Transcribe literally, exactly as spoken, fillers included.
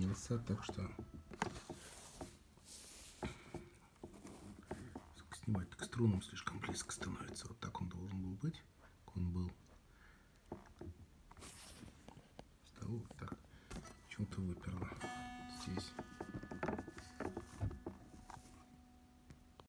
занялся, так что снимать к струнам слишком близко становится. Вот так он должен был быть, как он был. Стало вот так. Почему-то выперло здесь.